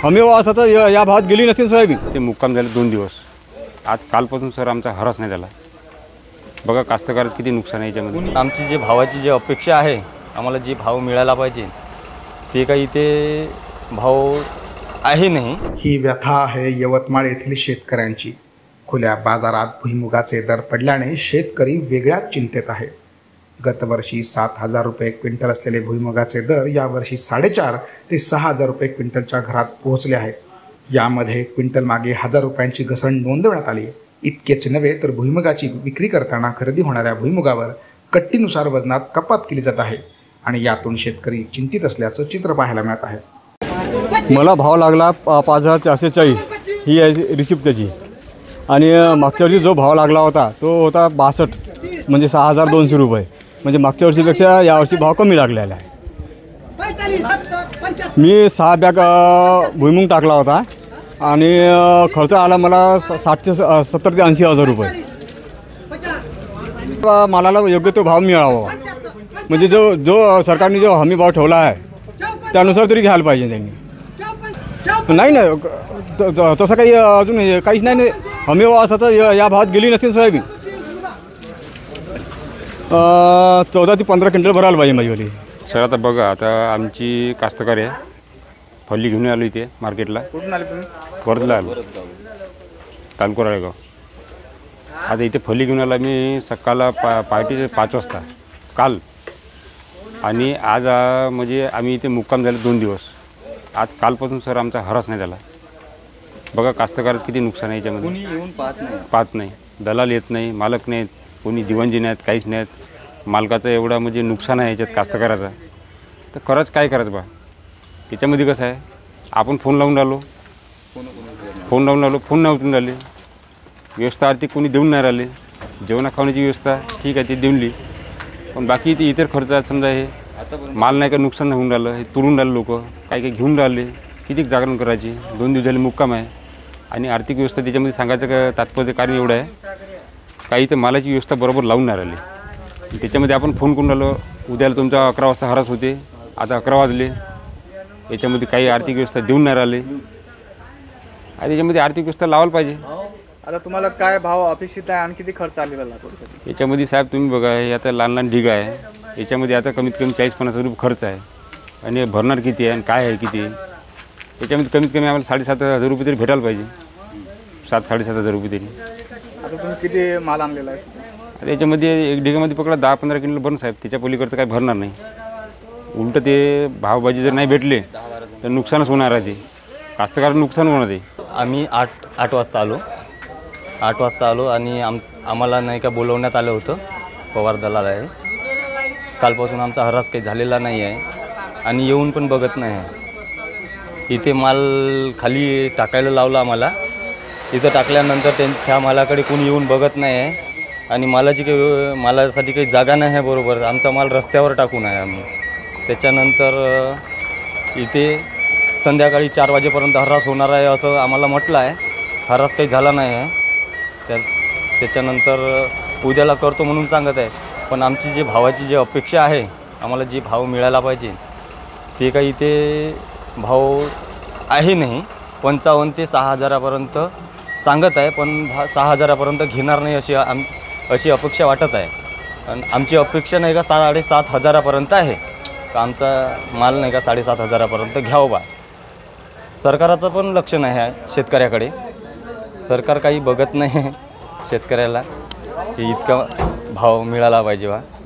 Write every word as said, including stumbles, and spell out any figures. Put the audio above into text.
हमी भाव असता तर या या भावात गेली नसतील सोयाबीन। ते मुक्काम झाले दोन दिवस, आज कालपासून सर आमचा हरास नाही झाला। बघा कास्तकाराचं किती नुकसान आहे याच्यामध्ये। आमची जे भावाची जी अपेक्षा आहे, आम्हाला जे भाव मिळाला पाहिजे ते काही ते भाव आहे नाही। ही व्यथा आहे यवतमाळ येथील शेतकऱ्यांची। खुल्या बाजारात भुईमुगाचे दर पडल्याने शेतकरी वेगळ्याच चिंतेत आहे। गतवर्षी सात हजार रुपये क्विंटल असलेले भुईमुगाचे दर यावर्षी साडेचार ते सहा हजार रुपये क्विंटलच्या घरात पोहोचले आहेत। यामध्ये क्विंटल मागे हजार रुपयांची घसरण नोंदवण्यात आली। इतकेच नव्हे तर भुईमुगाची विक्री करताना खरेदी होणाऱ्या भुईमुगावर कट्टीनुसार वजनात कपात केली जात आहे आणि यातून शेतकरी चिंतित असल्याचं चित्र पाहायला मिळत आहे। मला भाव लागला पाच हजार चारशे चाळीस ही आहे रिसिप्ट त्याची, आणि मागच्या वर्षी जो भाव लागला होता तो होता बासष्ट म्हणजे सहा हजार दोनशे रुपये, म्हणजे मागच्या वर्षीपेक्षा यावर्षी भाव कमी लागलेला आहे। मी सहा बॅग भुईमुग टाकला होता आणि खर्च आला मला साठ ते सत्तर ते ऐंशी हजार रुपये। मालाला योग्य तो भाव मिळावा, म्हणजे जो जो सरकारने जो हमी भाव ठेवला आहे त्यानुसार तरी घ्यायला पाहिजे त्यांनी। नाही नाही तसं काही अजून काहीच नाही, हमी भाव असता तर या भावात गेली नसतील सोयाबीन। चौदा ते पंधरा क्विंटल भरायला पाहिजे माझीवाली। सर आता बघा, आता आमची कास्तकार आहे, फल्ली घेऊन आलो इथे मार्केटला। कुठून आले तुम्ही? वर्धला आलो, तालुका राळेगाव। आता इथे फल्ली घेऊन आला मी सकाळला पा पहाटे पाच वाजता काल, आणि आज म्हणजे आम्ही इथे मुक्काम झाले दोन दिवस। आज कालपासून सर आमचा हरास नाही झाला। बघा कास्तकाराचं किती नुकसान आहे याच्यामध्ये। कोणी येऊन पाहत नाही पाहत नाही, दलाल येत नाही, मालक नाहीत, कोणी दिवाणजी नाहीत, काहीच नाहीत। मालकाचं एवढा म्हणजे नुकसान आहे याच्यात कास्तकाराचा, तर खरंच काय करायचं बा। याच्यामध्ये कसं आहे, आपण फोन लावून राहिलो, फोन लावून राहिलो फोन नाही उचलून राहिले, व्यवस्था आर्थिक कोणी देऊन नाही राहिले। जेवणा खाण्याची व्यवस्था ठीक आहे ती देऊनली, पण बाकी ते इतर खर्च आहेत समजा, हे माल नाही का नुकसान होऊन राहिलं, हे तुरून राहिले लोक, काही काही घेऊन राहिले, किती जागरण करायची। दोन दिवस झाले मुक्काम आहे, आणि आर्थिक व्यवस्था त्याच्यामध्ये सांगायचं का तात्पर्य कारण एवढं आहे, काही तर मालाची व्यवस्था बरोबर लावून नाही राहिली। त्याच्यामध्ये आपण फोन करून राहिलो, उद्याला तुमचा अकरा वाजता हरास होते, आता अकरा वाजले, याच्यामध्ये काही आर्थिक व्यवस्था देऊन नाही राहिले, आणि त्याच्यामध्ये आर्थिक व्यवस्था लावायला पाहिजे। आता तुम्हाला काय भाव अपेक्षित आहे आणि किती खर्च आलेला लागतो याच्यामध्ये? साहेब तुम्ही बघा, हे आता लहान लहान ढिग आहे, याच्यामध्ये आता कमीत कमी चाळीस पन्नास रुपये खर्च आहे, आणि भरणार किती आहे आणि काय आहे किती, याच्यामध्ये कमीत कमी आम्हाला साडेसात हजार रुपये तरी भेटायला पाहिजे, सात साडेसात हजार रुपये तरी। आता तुम्ही किती माल आणलेला आहे? आता याच्यामध्ये एक ढिगामध्ये पकडा दहा पंधरा क्विंटल भरून साहेब, त्याच्या पलीकडे तर काही भरणार नाही। उलटं ते भावभाजी जर नाही भेटले तर नुकसानच होणार आहे, ते कास्तकार नुकसान होणार आहे। आम्ही आठ आठ वाजता आलो आठ वाजता आलो आणि आम आम्हाला नाही का बोलवण्यात आलं होतं, पवार दलाल आहे। कालपासून आमचा हरास काही झालेला नाही आहे, आणि येऊन पण बघत नाही आहे। इथे माल खाली टाकायला लावला आम्हाला, इथं टाकल्यानंतर त्या त्या मालाकडे कोणी येऊन बघत नाही आहे, आणि मालाची काही मालासाठी काही जागा नाही आहे बरोबर। आमचा माल रस्त्यावर टाकून आहे आम्ही। त्याच्यानंतर इथे संध्याकाळी चार वाजेपर्यंत हरास होणार आहे असं आम्हाला म्हटलं आहे, हरास काही झाला नाही आहे। त्या त्याच्यानंतर उद्याला करतो म्हणून सांगत आहे, पण आमची जी भावाची जी अपेक्षा आहे, आम्हाला जे भाव मिळायला पाहिजे ते काही ते भाव आहे नाही। पंचावन्न ते सहा हजारापर्यंत सांगत आहे, पण भा सहा हजारापर्यंत घेणार नाही अशी आम अशी अपेक्षा वाटत आहे। आणि आमची अपेक्षा नाही का साडेसात हजारापर्यंत आहे, का आमचा माल नाही का साडेसात हजारापर्यंत घ्यावं बा। सरकाराचं पण लक्ष नाही आहे शेतकऱ्याकडे, सरकार काही बघत नाही शेतकऱ्याला की इतका भाव मिळाला पाहिजे बा।